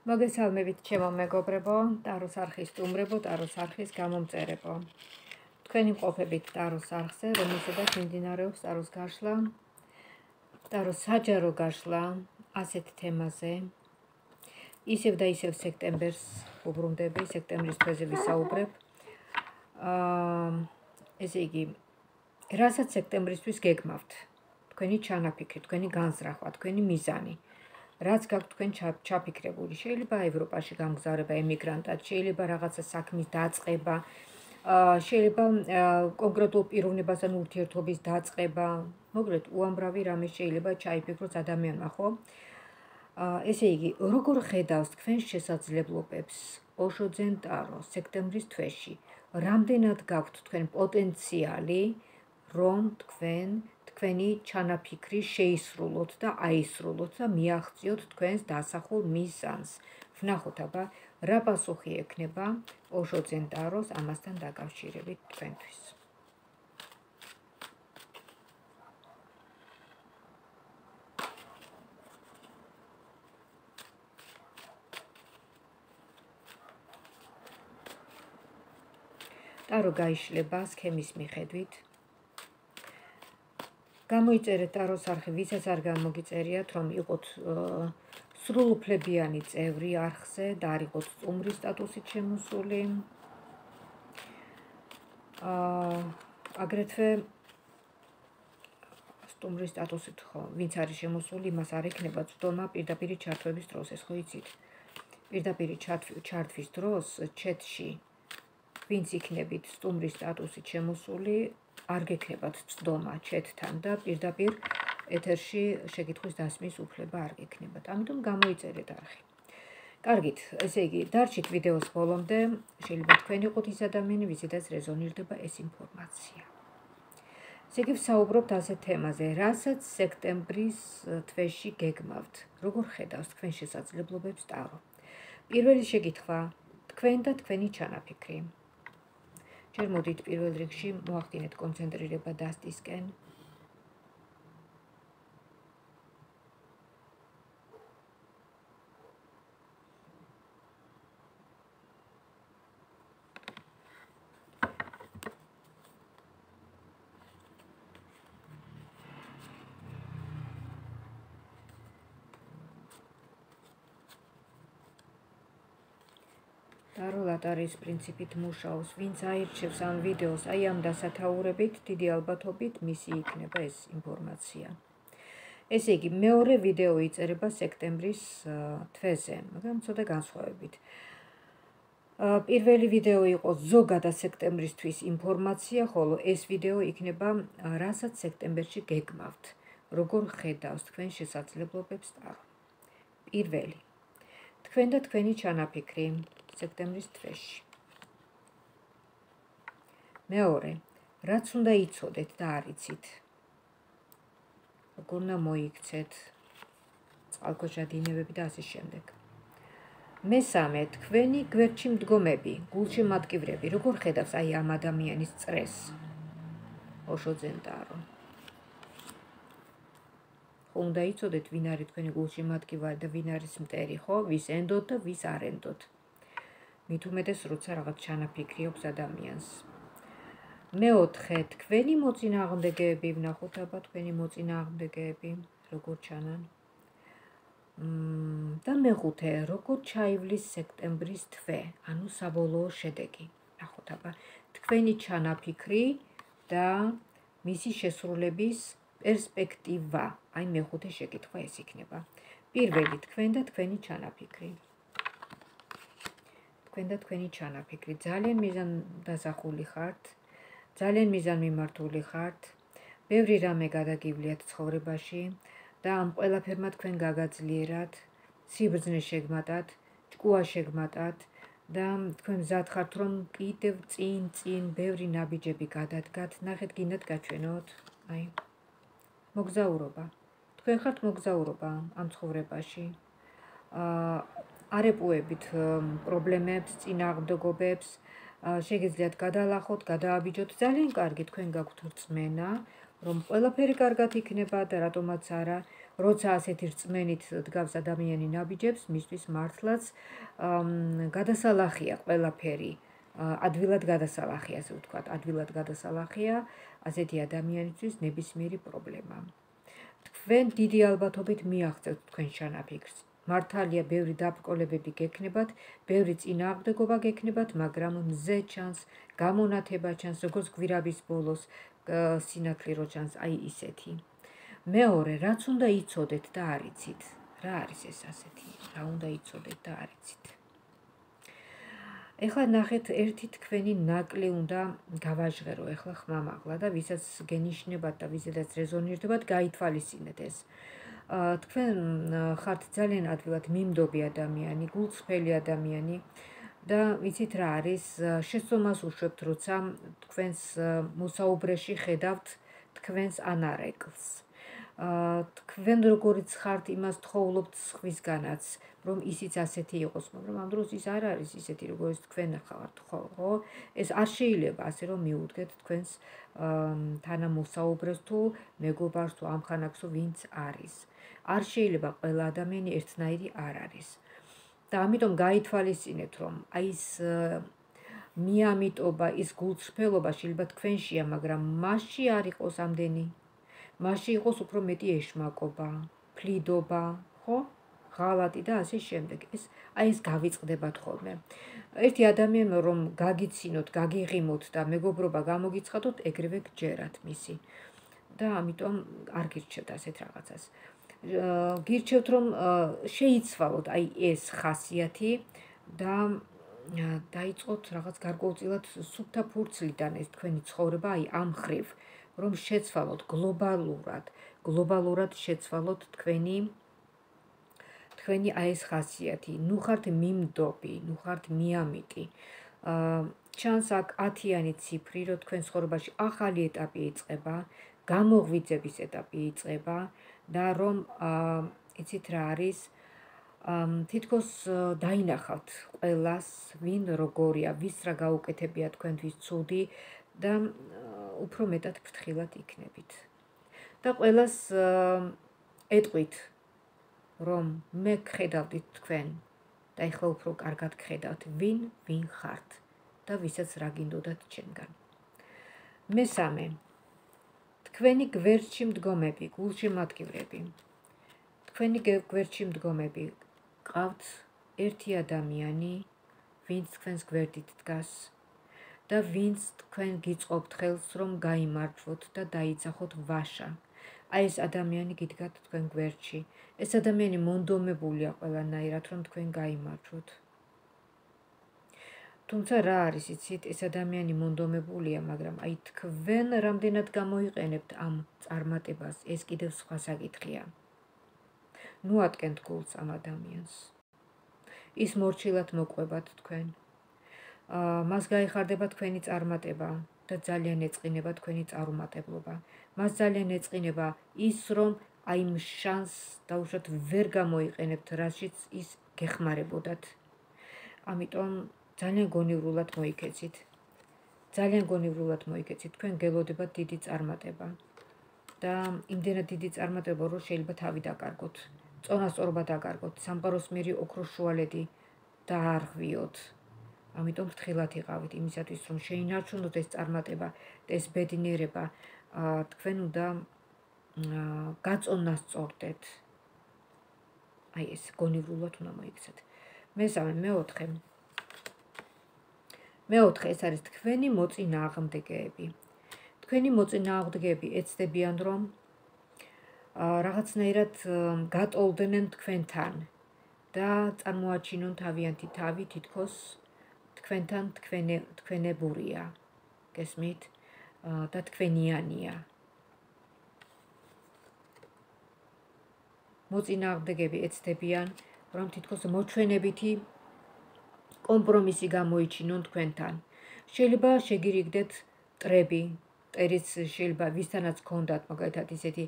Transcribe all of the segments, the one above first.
მოგესალმებით ჩემო მეგობრებო, ტაროს არხის სტუმრებო, ტაროს არხის გამომწერებო. თქვენი მყოფებით ტაროს არხზე, რომელზედაც მიმდინარეობს ტაროს გაშლა, ტაროს საჯარო გაშლა ასეთ თემაზე. ისევ და ისევ სექტემბერს უბრუნდები, სექტემბრის თვეზე ვისაუბრებ. ესე იგი, რასაც სექტემბრისთვის გეგმავთ, თქვენი ჩანაფიქრი, თქვენი განზრახვა, თქვენი მიზანი. რაც გაქვთ თქვენ ჩაფიქრებული, შეიძლება ევროპაში გამგზავრება ემიგრანტად, შეიძლება რაღაცა საქმის დაწყება, შეიძლება კონკრეტულ პიროვნებასთან ურთიერთობის დაწყება, მოკლედ უამრავი რამე შეიძლება ჩაიფიქროს ადამიანმა, ხო? ესე იგი, როგორ ხედავს თქვენ შესაძლებლობებს ოშოძენ ტარო სექტემბრის თვეში? რამდენად გაქვთ თქვენ პოტენციალი, რომ თქვენი ჩანაფიქრი შეისრულოთ და აისრულოთ და მიაღწიოთ თქვენს დასახულ მიზანს. ვნახოთ აბა, რა პასუხი ექნება ოშოძენ ტაროს ამასთან დაკავშირებით თქვენთვის. ტარო გაიშლება სქემის მიხედვით. გამოიწერეთ ტაროს არხი, ვისაც არ გამოგიწერიათ, რომ იყოთ სრულუფლებიანი წევრი არხზე და არ იყოთ სტუმრის სტატუსით შემოსული. აგრეთვე სტუმრის სტატუსით ხო, ვინც არის შემოსული, იმას არ ექნება წვდომა პირდაპირი ჩართვების დროს, ეს ხო იცით. პირდაპირი ჩართვის დროს ჩეთში ვინც იქნებით სტუმრის სტატუსით შემოსული, არ გექნებათ წვდომა ჩეთთან და პირდაპირ ეთერში შეკითხვის დასმის უფლება არ გექნებათ. ამიტომ გამოიწერეთ არხი. კარგით, ესე იგი, დარჩით ვიდეოს ბოლომდე, შეიძლება თქვენ იყოთ ის ადამიანი, ვიზედაც რეზონირდება ეს ინფორმაცია. ესე იგი, ვსაუბრობთ ასეთ თემაზე, რასაც სექტემბრის თვეში გეგმავთ, როგორ ხედავს თქვენ შესაძლებლობებს ტარო. პირველი შეკითხვა, თქვენ და თქვენი ჩანაფიქრი. ჯერ მოდით პირველ რიგში მოახდინეთ კონცენტრირება დასტისკენ. ტარო ლატარის პრინციპით მუშაობს, ვინც აირჩევს ამ ვიდეოს, აი ამ დასათაურებით, დიდი ალბათობით მისი იქნება ეს ინფორმაცია. ესე იგი, მეორე ვიდეო იწერება სექტემბრის თვეზე, მაგრამ ცოტა განსხვავებით. პირველი ვიდეო იყო ზოგადად სექტემბრისთვის ინფორმაცია, ხოლო ეს ვიდეო იქნება რასაც სექტემბერში გეგმავთ, როგორ ხედავს თქვენ შესაძლებლობებს ტარო. პირველი, თქვენ და თქვენი ჩანაფიქრი სექტემბრის თვეში. მეორე, რაც უნდა იცოდეთ და არ იცით. როგორ უნდა მოიქცეთ წყალქვეშა დინებები და ასე შემდეგ. მესამე, თქვენი გვერდში მდგომები, გულში მატკივრები, როგორ ხედავს აი ამ ადამიანის წრეს ოშოძენ ტარო. უნდა იცოდეთ ვინ არის თქვენი გულში მატკივარი და ვინ არის მტერი, ხო? ვის ენდოთ და ვის არ ენდოთ. მით უმეტეს როცა რაღაც ჩანაფიქრი აქვს ადამიანს. მეოთხე, თქვენი მოწინააღმდეგეები, ვნახოთ აბა თქვენი მოწინააღმდეგეები, როგორ ჩანან. და მეხუთე, როგორ ჩაივლის სექტემბრის თვე, ანუ საბოლოო შედეგი. ვნახოთ აბა თქვენი ჩანაფიქრი და მისი შესრულების პერსპექტივა. აი მეხუთე შეკითხვა ეს იქნება. პირველი, თქვენ და თქვენი ჩანაფიქრი. თქვენ და თქვენი ჩანაფიქრი. ძალიან მიზანდაზახული ხართ, ძალიან მიზანმიმართული ხართ, ბევრი რამე გადაგივლიათ ცხოვრებაში და ამ ყველაფერმა თქვენ გაგაძლიერათ, სიბრძნე შეგმატათ, ჭკუა შეგმატათ და თქვენ მზად ხართ, რომ კიდევ წინ ბევრი ნაბიჯები გადადგათ, ნახეთ გინდათ გაჩვენოთ, აი მოგზაურობა. თქვენ ხართ მოგზაურობა ამ ცხოვრებაში. არეპუებით პრობლემებს, წინააღმდეგობებს, შეგიძლიათ გადალახოთ, გადააბიჯოთ, ძალიან კარგი თქვენ გაქვთ რწმენა, რომ ყველაფერი კარგად იქნება და რატომაც არა, როცა ასეთი რწმენით დგავს ადამიანი ნაბიჯებს, მისთვის მართლაც გადასალახია ყველაფერი, ადვილად გადასალახია, ასე ვთქვათ, ადვილად გადასალახია ასეთი ადამიანისთვის ნებისმიერი პრობლემა. თქვენ დიდი ალბათობით მიაღწევთ თქვენ ჩანაფიქრს. მართალია, ბევრი დაბრკოლებები გექნებათ, ბევრი წინააღმდეგობა გექნებათ, მაგრამ მზე ჩანს, გამონათება ჩანს, როგორც გვირაბის ბოლოს სინათლე რო ჩანს, აი ისეთი. მეორე, რაც უნდა იცოდეთ და არ იცით. რა არის ეს ასეთი? რა უნდა იცოდეთ და არ იცით? ეხლა ნახეთ, ერთი თქვენი ნაკლი უნდა გავაჟღერო ეხლა ხმამაღლა და ვისაც გენიშნებათ და ვისაც რეზონირდებათ, გაითვალისწინეთ ეს. თქვენ ხართ ძალიან ადვილად მიმდობი ადამიანი, გულწრფელი ადამიანი და ვიცით რა არის, შეცდომას უშვებთ, როცა თქვენს მოსაუბრეში ხედავთ თქვენს ანარეკლს. თქვენ როგორიც ხართ, იმას თხოვლობთ სხვისგანაც, რომ ისიც ასეთი იყოს, მაგრამ ამ დროს ის არ არის ისეთი, როგორც თქვენ ხართ, ხო? ეს არ შეიძლება ასე რომ მიუდგეთ თქვენს თანამოსაუბრეს თუ მეგობარს თუ ამხანაგს ვინც არის. არ შეიძლება ყველა ადამიანი ერთნაირი არ არის. და ამიტომ გაითვალისწინეთ, რომ აი ეს მიამიტობა, ის გულწრფელობა შეიძლება თქვენშია, მაგრამ მასში არ იყოს ამდენი. მასში იყოს უფრო მეტი ეშმაკობა, ფლიდობა, ხო? ღალატი და ასე შემდეგ. აი ეს გავიწყდებათ ხოლმე. ერთი ადამიანი რომ გაგიცინოთ, გაგიღიმოთ და მეგობრობა გამოგიცხადოთ, ეგრევე გჯერათ მისი. და ამიტომ არ გირჩევთ ასეთ რაღაცას. გირჩევთ რომ შეიცვალოთ აი ეს ხასიათი და დაიწყოთ რაღაც გარკვეულწილად სუფთა ფურცლიდან ეს თქვენი ცხოვრება აი ამ ხრივ, რომ შეცვალოთ გლობალურად შეცვალოთ თქვენი აი ეს ხასიათი. ნუ ხართ მიმდობი, ნუ ხართ მიამიტი. ჩანს აქ 10-იანი ციფრი, რომ თქვენ ცხოვრებაში ახალი ეტაპი იწყება, გამოღვიძების ეტაპი იწყება და რომ იცით რა არის, თითქოს დაინახავთ ყველას, ვინ როგორია, ვის რა გაუკეთებია თქვენთვის ცუდი და უფრო მეტად ფრთხილად იქნებით. და ყველას ეტყვით, რომ მე გხედავდით თქვენ და ეხლა უფრო კარგად გხედავთ, ვინ ხართ და ვისაც რა გინდოდათ ჩემგან. მესამე, თქვენი გვერდში მდგომები, გულშემატკივრები. თქვენი გვერდში მდგომები, ყავთ ერთი ადამიანი, ვინც თქვენს გვერდით დგას და ვინც თქვენ გიწყობთ ხელს, რომ გაიმარჯვოთ და დაიძახოთ ვაშა. აი ეს ადამიანი გიდგათ თქვენ გვერდში. ეს ადამიანი მონდომებულია ყველანაირად, რომ თქვენ გაიმარჯვოთ. თუმცა რა არის, იცით, ეს ადამიანი მონდომებულია, მაგრამ აი თქვენ რამდენად გამოიყენებთ ამ წარმატებას, ეს კიდევ სხვა საკითხია. ნუ ატკენთ გულს ამ ადამიანს. ის მორჩილად მოყვებათ თქვენ. მას გაიხარდება თქვენი წარმატება და ძალიან ეწყინება თქვენი წარუმატებლობა. მას ძალიან ეწყინება ის, რომ აი იმ შანსს დაუშვათ ვერ გამოიყენებთ, რაშიც ის გეხმარებოდათ. ამიტომ ძალიან გონივრულად მოიქეცით. თქვენ გელოდებათ დიდი წარმატება. და იმდენად დიდი წარმატება, რომ შეიძლება თავი დაკარგოთ, წონასწორობა დაკარგოთ, სამყაროსმიერი ოქროს შუალედი დაარღვიოთ. ამიტომ ფრთხილად იყავით იმისათვის, რომ შეინარჩუნოთ ეს წარმატება და ეს ბედნიერება, თქვენ უნდა გაწონას სწორდეთ. აი ეს გონივრულად უნდა მოიქცეთ. მეოთხე ეს არის თქვენი მოწინააღმდეგეები. თქვენი მოწინააღმდეგეები ეცდებიან, რომ რაღაცნაირად გატოლდნენ თქვენთან და წარმოაჩინონ თავიანთი თავი თითქოს თქვენთან თქვენებურია, გესმით, და თქვენიანია. მოწინააღმდეგეები ეცდებიან, რომ თითქოს მოჩვენებითი კომპრომისი გამოიჩინონ თქვენთან. შეიძლება შეგირიგდეთ მტრები, მტერიც შეიძლება ვისთანაც გქონდათ, მაგალითად ისეთი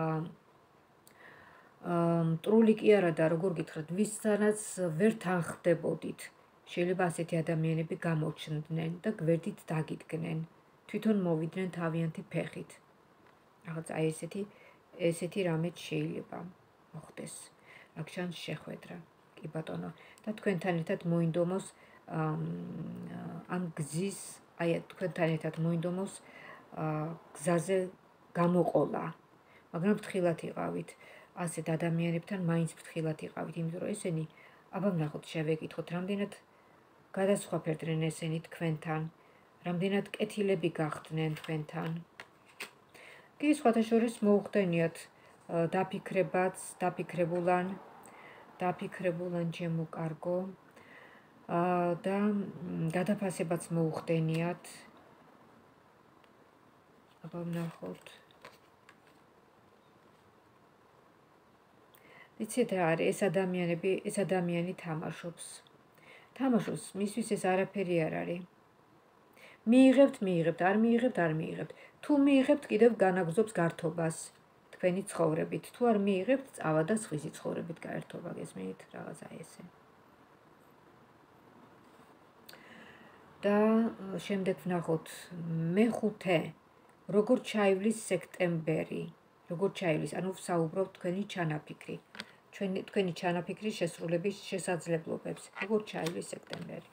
მტრული კი არა და როგორ გითხრათ, ვისთანაც ვერ თანხმდებოდით. შეიძლება ასეთი ადამიანები გამოჩნდნენ და გვერდით დაგიდგნენ, თვითონ მოვიდნენ თავიანთი ფეხით. რაღაც აი ესეთი ესეთი რამეც შეიძლება მოხდეს. აქ ჩანს შეხვედრა, კი ბატონო, და თქვენთან ერთად მოინდომოს ამ გზის, აი თქვენთან ერთად მოინდომოს გზაზე გამოყოლა, მაგრამ ფრთხილად იყავით. ასეთ ადამიანებთან მაინც ფრთხილად იყავით, იმიტომ რომ ესენი, აბა ვნახოთ, შევეკითხოთ, რამდენად გადასხვაფერდნენ ესენი თქვენთან, რამდენად კეთილები გახდნენ თქვენთან. კი, სხვათა შორის მოუხდენიათ დაფიქრებაც, დაფიქრებულან ჩემო კარგო და გადაფასებაც მოუხდენიათ. აბა ვნახოთ. ვიცით რა არის, ეს ადამიანი თამაშობს, მისთვის ეს არაფერი არ არის. მიიღებთ, არ მიიღებთ. თუ მიიღებთ, კიდევ განაგზობს გართობას თქვენი ცხოვრებით. თუ არ მიიღებთ, წავა და სხვისი ცხოვრებით გაერთობა, გესმით, რაღაცა ესე. და შემდეგ ვნახოთ მე-5, როგორ ჩაივლის სექტემბერი, ანუ ვსაუბრობთ თქვენი ჩანაფიქრი. თქვენი ჩანაფიქრის შესრულების შესაძლებლობებს, როგორ ჩაივლის სექტემბერი.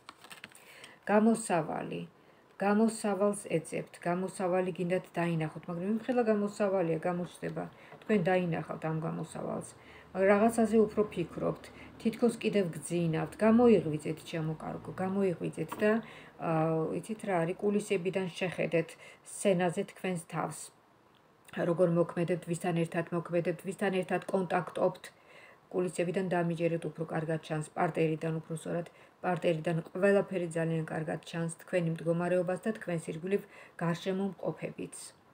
გამოსავალს ეძებთ, გამოსავალი გინდათ დაინახოთ, მაგრამ იმხელა გამოსავალია, გამოჩნდება, თქვენ დაინახავთ ამ გამოსავალს, მაგრამ რაღაცაზე უფრო ფიქრობთ, თითქოს კიდევ გძინავთ, გამოიღვიძეთ ჩემო კარგო, გამოიღვიძეთ და იცით რა არის, კულისებიდან შეხედეთ სცენაზე თქვენს თავს, როგორ მოქმედებთ, ვისთან ერთად კონტაქტობთ, კულისებიდან დამიჯერეთ, უფრო კარგად ჩანს, პარტერიდან ყველაფერი ძალიან კარგად ჩანს, თქვენი მდგომარეობას და თქვენს ირგვლივ გარშემო მყოფებიც.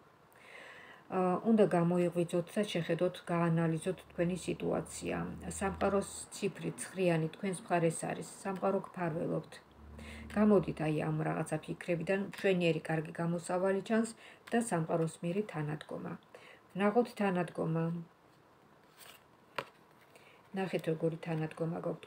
უნდა გამოიღვიძოთ და შეხედოთ, გაანალიზოთ თქვენი სიტუაცია. სამყაროს ციფრი 9 თქვენს მხარეს არის, სამყარო გფარველობთ. გამოდით აი ამ რაღაცა ფიქრებიდან, მშვენიერი კარგი გამოსავალი ჩანს და სამყაროს მიერი თანადგომა. ვნახოთ თანადგომა. ნახეთ როგორი თანადგომა გაქვთ.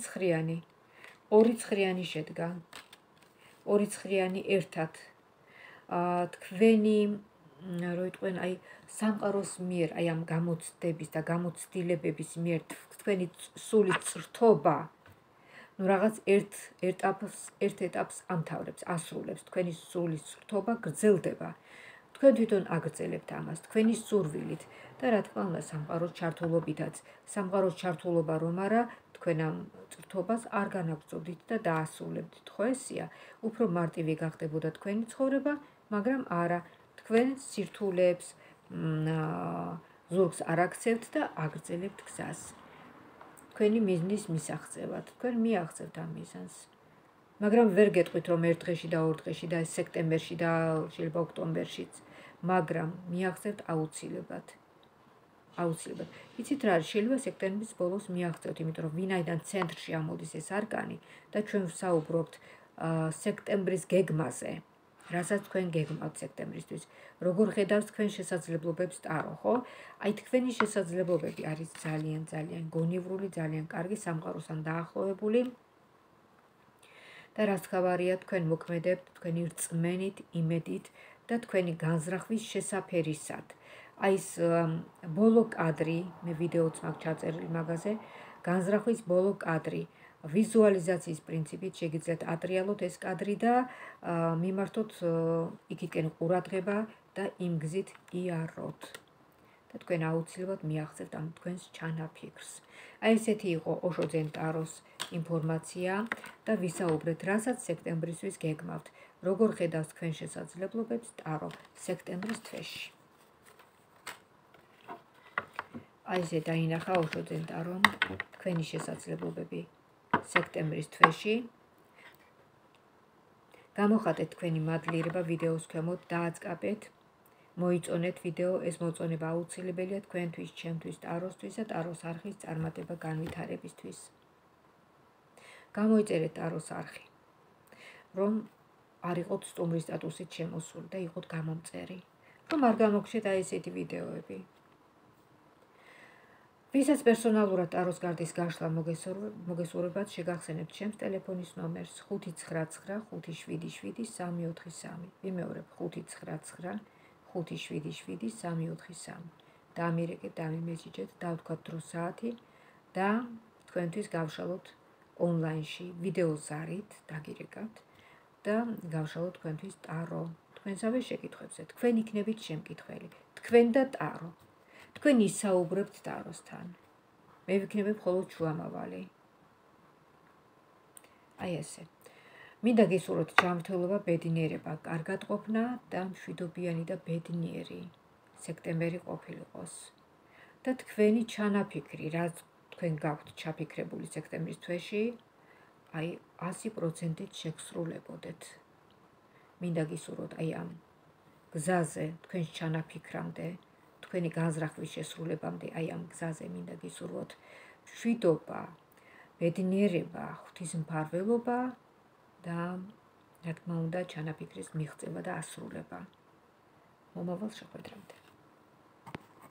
2 ცხრიანი შედგა. 2 ცხრიანი ერთად. თქვენი რო იტყვენ აი სამყაროს მიერ, აი ამ გამოცდების და გამოცდილებების მიერ თქვენი სული წრთობა, ну რაღაც ერთ ეტაპს ამთავრებს, ასრულებს, თქვენი სულის წრთობა გრძელდება. თქვენ თვითონ აგრძელებთ ამას, თქვენი სურვილით და რა თქმა უნდა სამყაროს ჩართულობითაც. სამყაროს ჩართულობა რომ არა, თქვენ ამ წრთობას არ განაგრძობდით და დაასრულებდით, ხო ესეა? უფრო მარტივი გახდებოდა თქვენი ცხოვრება, მაგრამ არა, თქვენ სირთულეებს ზურგს არ აქცევთ და აგრძელებთ გზას. თქვენი მიზნის მისაღწევად, თქვენ მიაღწევთ ამ მიზანს. მაგრამ ვერ გეტყვით რომ ერთ დღეში და ორ დღეში და სექტემბერში და შეიძლება ოქტომბერშიც, მაგრამ მიაღწევთ აუცილებლად. იცით რა არის, შეიძლება სექტემბრის ბოლოს მიაღწევთ, იმიტომ რომ ვინაიდან ცენტრში ამოდის ეს არკანი და ჩვენ ვსაუბრობთ სექტემბრის გეგმაზე, რასაც თქვენ გეგმავთ სექტემბრისთვის, როგორ ხედავს თქვენ შესაძლებლობებს ტარო, ხო? აი თქვენი შესაძლებლობები არის ძალიან გონივრული, ძალიან კარგი, სამყაროსთან დაახლოებული. და რაც ხავარია, თქვენ მოქმედებთ თქვენი რწმენით, იმედით და თქვენი განზრახვის შესაფერისად. აი ეს ბოლო კადრი, მე ვიდეოც მაქვს ჩაწერილი მაგაზე, განზრახვის ბოლო კადრი, ვიზუალიზაციის პრინციპით შეგიძლიათ ატრიალოთ ეს კადრი და მიმართოთ იქიდან ყურადღება და იმ გზით იაროთ. და თქვენ აუცილებლად მიაღწევთ ამ თქვენს ჩანაფიქრს. აი ესეთი იყო ოშო ძენ ტაროს ინფორმაცია და ვისაუბრეთ, რასაც სექტემბრისთვის გეგმავთ, როგორ ხედავს თქვენ შესაძლებლობებს ტარო სექტემბრის თვეში. აი ესე დაინახა ოშო ძენ ტარომ თქვენი შესაძლებლობები სექტემბრის თვეში. გამოხატეთ თქვენი მადლიერება ვიდეოს ქვემოთ, დააწყაბეთ, მოიწონეთ ვიდეო, ეს მოწონება აუცილებელია თქვენთვის, ჩემთვის, ტაროსთვის და ტაროს არხის წარმატება განვითარებისთვის. გამოიწერეთ ტაროს არხი, რომ არ იყოთ სტუმრის სტატუსით შემოსული და იყოთ გამომწერი, რომ არ გამოგჩეთ აი ესეთი ვიდეოები. ვისაც პერსონალურად ტაროს კარდის გაშლა მოგესურვებათ, შეგახსენებთ ჩემს ტელეფონის ნომერს 599577343. ვიმეორებ 599577343. დაამირეკეთ, დამიმესიჯეთ, დავთქვათ დროს საათი და თქვენთვის გავშალოთ ონლაინში ვიდეო ზარით, დაგირეკავთ და გავშალოთ თქვენთვის ტარო, თქვენსავე შეკითხვებზე. თქვენ იქნებით შემკითხველი, თქვენ და ტარო. თქვენ ისაუბრებთ ტაროსთან. მე ვიქნები მხოლოდ შუამავალი. აი ესე. მინდა გისურვოთ ჯანმრთელობა, ბედნიერება, კარგად ყოფნა და მშვიდობიანი და ბედნიერი სექტემბერი ყოფილიყოს. და თქვენი ჩანაფიქრი, რაც თქვენ გაქვთ ჩაფიქრებული სექტემბრის თვეში, აი 100%-ით შეგსრულებოდეთ. მინდა გისურვოთ აი ამ გზაზე, თქვენს ჩანაფიქრამდე, თქვენი განზრახვის შესრულებამდე, აი ამ გზაზე მინდა გისურვოთ მშვიდობა, ბედნიერება, ღვთისმფარველობა და რა თქმა უნდა, ჩანაფიქრის მიღწევა და ასრულება. მომავალ შეხვედრამდე.